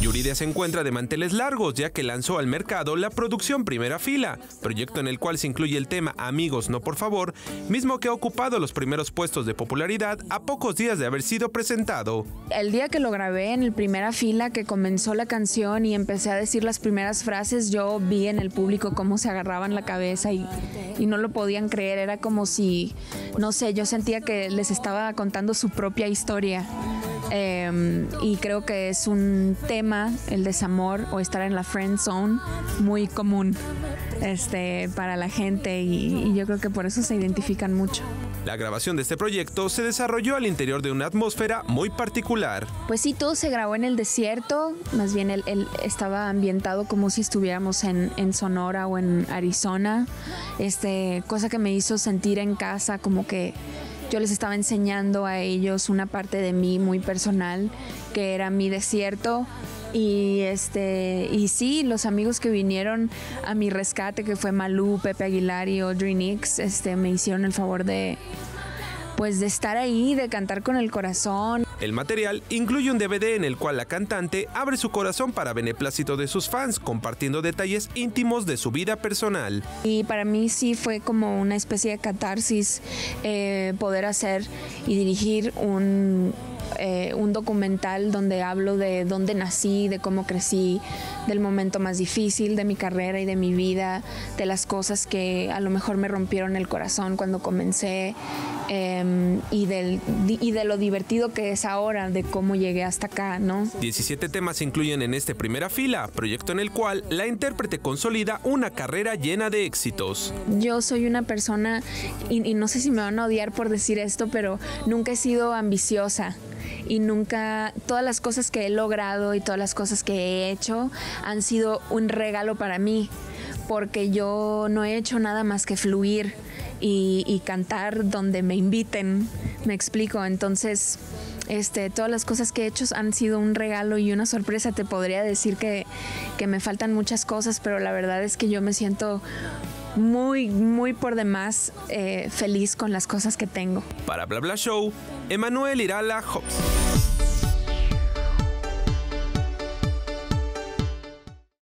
Yuridia se encuentra de manteles largos ya que lanzó al mercado la producción Primera Fila, proyecto en el cual se incluye el tema Amigos no por favor, mismo que ha ocupado los primeros puestos de popularidad a pocos días de haber sido presentado. El día que lo grabé en el Primera Fila, que comenzó la canción y empecé a decir las primeras frases, yo vi en el público cómo se agarraban la cabeza y no lo podían creer. Era como si, no sé, yo sentía que les estaba contando su propia historia. Y creo que es un tema, el desamor o estar en la friend zone, muy común para la gente y yo creo que por eso se identifican mucho. La grabación de este proyecto se desarrolló al interior de una atmósfera muy particular. Pues sí, todo se grabó en el desierto, más bien él estaba ambientado como si estuviéramos en Sonora o en Arizona, cosa que me hizo sentir en casa, como que yo les estaba enseñando a ellos una parte de mí muy personal, que era mi desierto. Y sí, los amigos que vinieron a mi rescate, que fue Malú, Pepe Aguilar y Audrey Nix, me hicieron el favor de estar ahí, de cantar con el corazón. El material incluye un DVD en el cual la cantante abre su corazón para beneplácito de sus fans, compartiendo detalles íntimos de su vida personal. Y para mí sí fue como una especie de catarsis poder hacer y dirigir un documental donde hablo de dónde nací, de cómo crecí, del momento más difícil de mi carrera y de mi vida, de las cosas que a lo mejor me rompieron el corazón cuando comencé y de lo divertido que es ahora, de cómo llegué hasta acá, ¿no? 17 temas se incluyen en este Primera Fila, proyecto en el cual la intérprete consolida una carrera llena de éxitos. Yo soy una persona, y no sé si me van a odiar por decir esto, pero nunca he sido ambiciosa. Y nunca, todas las cosas que he logrado y todas las cosas que he hecho han sido un regalo para mí, porque yo no he hecho nada más que fluir y cantar donde me inviten, me explico. Entonces, todas las cosas que he hecho han sido un regalo y una sorpresa. Te podría decir que me faltan muchas cosas, pero la verdad es que yo me siento muy, muy por demás feliz con las cosas que tengo. Para Bla Bla Show, Emanuel Irala Hobbs.